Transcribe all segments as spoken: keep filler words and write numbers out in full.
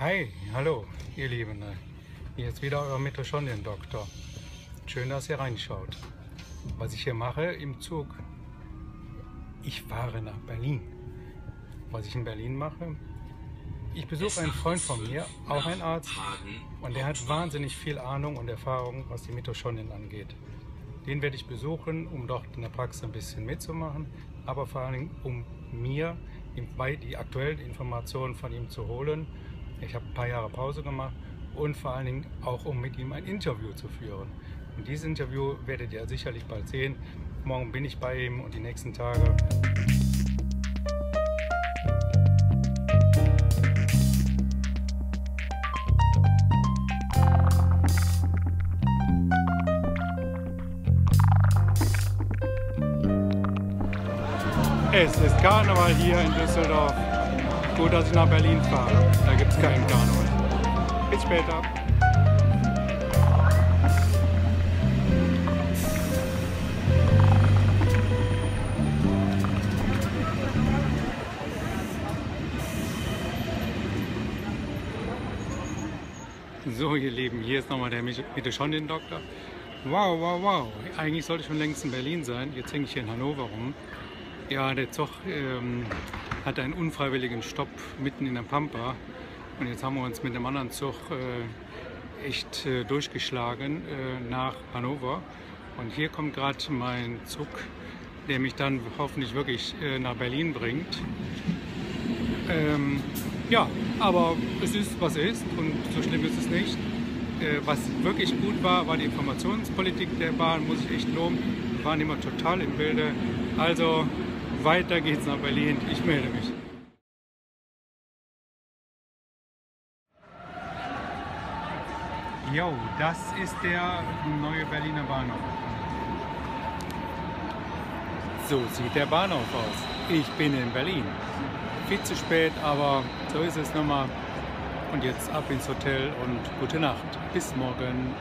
Hi, hallo, ihr Lieben. Hier ist wieder euer Mitochondrien-Doktor. Schön, dass ihr reinschaut. Was ich hier mache im Zug, ich fahre nach Berlin. Was ich in Berlin mache, ich besuche einen Freund von mir, auch ein Arzt, und der hat wahnsinnig viel Ahnung und Erfahrung, was die Mitochondrien angeht. Den werde ich besuchen, um dort in der Praxis ein bisschen mitzumachen, aber vor allem, um mir die aktuellen Informationen von ihm zu holen. Ich habe ein paar Jahre Pause gemacht und vor allen Dingen auch, um mit ihm ein Interview zu führen. Und dieses Interview werdet ihr sicherlich bald sehen. Morgen bin ich bei ihm und die nächsten Tage. Es ist Karneval hier in Düsseldorf. Gut, dass ich nach Berlin fahre. Da gibt es keinen Karneval. Bis später. So, ihr Lieben, hier ist nochmal der Mitochondrien-Doktor. Wow, wow, wow. Eigentlich sollte ich schon längst in Berlin sein. Jetzt hänge ich hier in Hannover rum. Ja, der Zug ähm, hat einen unfreiwilligen Stopp mitten in der Pampa. Und jetzt haben wir uns mit einem anderen Zug äh, echt äh, durchgeschlagen äh, nach Hannover. Und hier kommt gerade mein Zug, der mich dann hoffentlich wirklich äh, nach Berlin bringt. Ähm, ja, aber es ist, was ist, und so schlimm ist es nicht. Äh, was wirklich gut war, war die Informationspolitik der Bahn, muss ich echt loben. Wir waren immer total im Bilde. Also weiter geht's nach Berlin. Ich melde mich. Jo, das ist der neue Berliner Bahnhof. So sieht der Bahnhof aus. Ich bin in Berlin. Viel zu spät, aber so ist es nochmal. Und jetzt ab ins Hotel und gute Nacht. Bis morgen.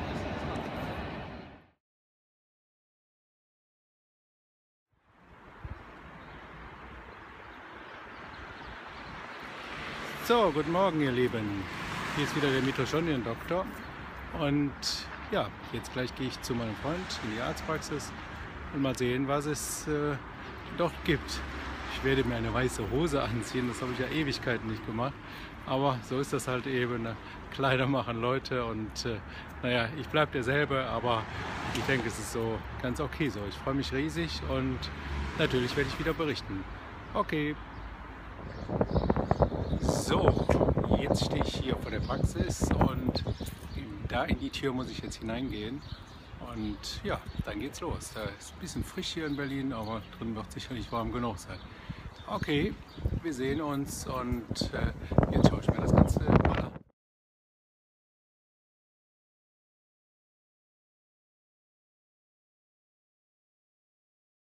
So, guten Morgen, ihr Lieben. Hier ist wieder der Mitochondrien-Doktor. Und ja, jetzt gleich gehe ich zu meinem Freund in die Arztpraxis und mal sehen, was es äh, dort gibt. Ich werde mir eine weiße Hose anziehen, das habe ich ja Ewigkeiten nicht gemacht. Aber so ist das halt eben. Kleider machen Leute und äh, naja, ich bleibe derselbe, aber ich denke, es ist so ganz okay so. Ich freue mich riesig und natürlich werde ich wieder berichten. Okay. So, jetzt stehe ich hier vor der Praxis und da in die Tür muss ich jetzt hineingehen. Und ja, dann geht's los. Da ist ein bisschen frisch hier in Berlin, aber drin wird sicherlich warm genug sein. Okay, wir sehen uns und äh, jetzt schaue ich mir